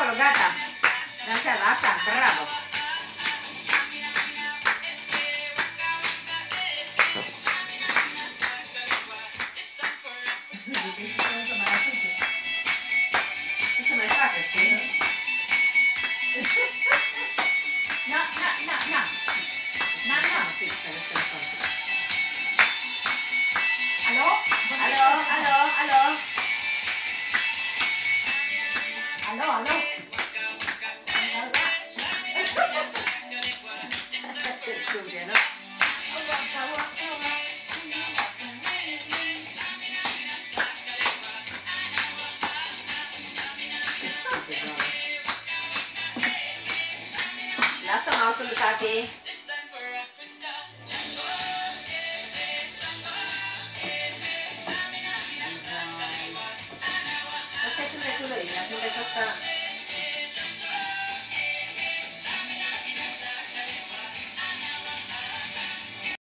acolo, gata. Dansează, așa, bravo. Ce să mai facă, știi? Na. Alo? Alo? Ce studia, nu? Lasă mouse-ul, tati. Asta e cântecul lui, cântecul ăsta.